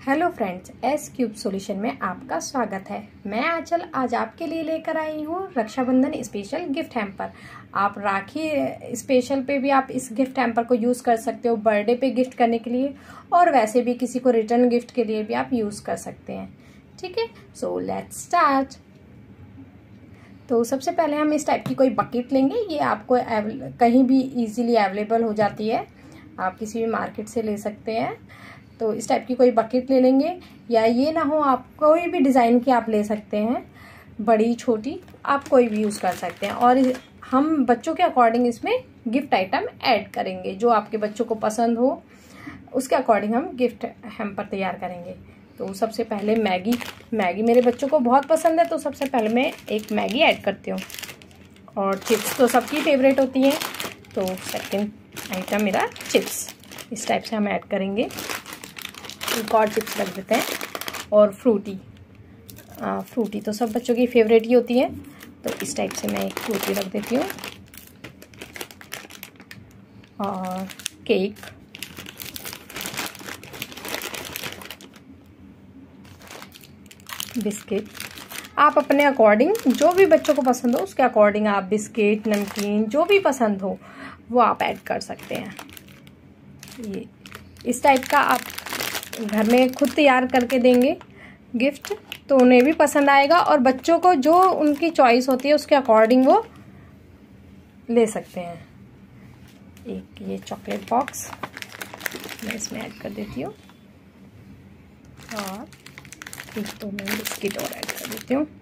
Hello friends, S cube solution में आपका स्वागत है। मैं आंचल आज आपके लिए लेकर आई हूँ रक्षाबंधन स्पेशल गिफ्ट हैम्पर। आप राखी स्पेशल पे भी आप इस गिफ्ट हैम्पर को यूज़ कर सकते हो, बर्थडे पे गिफ्ट करने के लिए, और वैसे भी किसी को रिटर्न गिफ्ट के लिए भी आप यूज़ कर सकते हैं। ठीक है, सो लेट्स स्टार्ट। तो सबसे पहले हम इस टाइप की कोई बकेट लेंगे। ये आपको कहीं भी इजीली अवेलेबल हो जाती है, आप किसी भी मार्केट से ले सकते हैं। तो इस टाइप की कोई बकेट ले लेंगे, या ये ना हो आप कोई भी डिज़ाइन की आप ले सकते हैं, बड़ी छोटी आप कोई भी यूज़ कर सकते हैं। और हम बच्चों के अकॉर्डिंग इसमें गिफ्ट आइटम ऐड करेंगे, जो आपके बच्चों को पसंद हो उसके अकॉर्डिंग हम गिफ्ट हैम्पर तैयार करेंगे। तो सबसे पहले मैगी मेरे बच्चों को बहुत पसंद है, तो सबसे पहले मैं एक मैगी ऐड करती हूँ। और चिप्स तो सबकी फेवरेट होती हैं, तो सेकंड आइटम मेरा चिप्स। इस टाइप से हम ऐड करेंगे। एक और चिप्स रख देते हैं, और फ्रूटी तो सब बच्चों की फेवरेट ही होती है, तो इस टाइप से मैं एक फ्रूटी रख देती हूँ। और केक, बिस्किट, आप अपने अकॉर्डिंग जो भी बच्चों को पसंद हो उसके अकॉर्डिंग आप बिस्किट, नमकीन, जो भी पसंद हो वो आप ऐड कर सकते हैं। ये इस टाइप का आप घर में खुद तैयार करके देंगे गिफ्ट, तो उन्हें भी पसंद आएगा, और बच्चों को जो उनकी चॉइस होती है उसके अकॉर्डिंग वो ले सकते हैं। एक ये चॉकलेट बॉक्स मैं इसमें ऐड कर देती हूँ, और एक तो मैं बिस्किट और ऐड कर देती हूँ।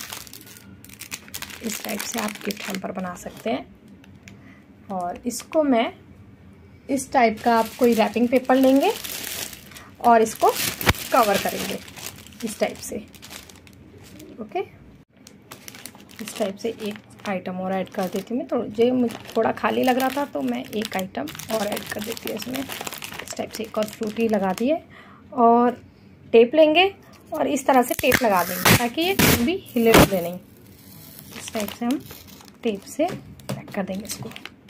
इस टाइप से आप गिफ्ट हैम्पर बना सकते हैं। और इसको मैं इस टाइप का आप कोई रैपिंग पेपर लेंगे और इसको कवर करेंगे इस टाइप से। ओके, इस टाइप से एक आइटम और ऐड कर देती हूँ मैं। तो जो मुझे थोड़ा खाली लग रहा था, तो मैं एक आइटम और ऐड कर देती हूँ इसमें। इस टाइप से एक और फ्रूटी लगा दी है, और टेप लेंगे और इस तरह से टेप लगा देंगे ताकि ये भी हिले डुले नहीं। इस टाइप से हम टेप से पैक कर देंगे इसको।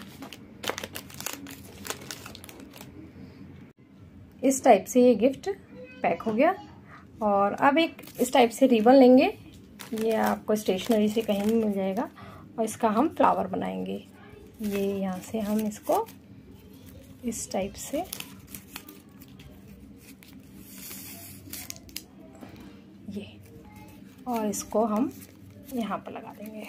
इस टाइप से ये गिफ्ट पैक हो गया। और अब एक इस टाइप से रिबन लेंगे, ये आपको स्टेशनरी से कहीं भी मिल जाएगा, और इसका हम फ्लावर बनाएंगे। ये यहाँ से हम इसको इस टाइप से ये, और इसको हम यहाँ पर लगा देंगे।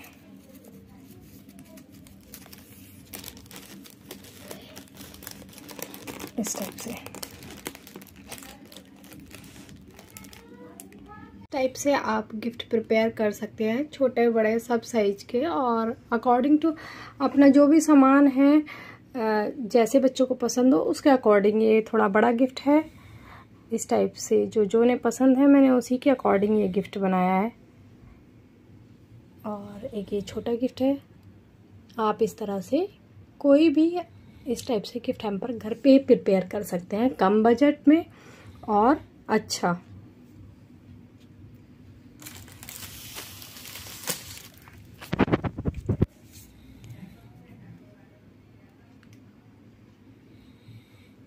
इस टाइप से आप गिफ्ट प्रिपेयर कर सकते हैं, छोटे बड़े सब साइज के, और अकॉर्डिंग टू अपना जो भी सामान है, जैसे बच्चों को पसंद हो उसके अकॉर्डिंग। ये थोड़ा बड़ा गिफ्ट है, इस टाइप से जो ने पसंद है मैंने उसी के अकॉर्डिंग ये गिफ्ट बनाया है। और एक ये छोटा गिफ्ट है। आप इस तरह से कोई भी इस टाइप से गिफ्ट हैम्पर घर पे प्रिपेयर कर सकते हैं, कम बजट में और अच्छा।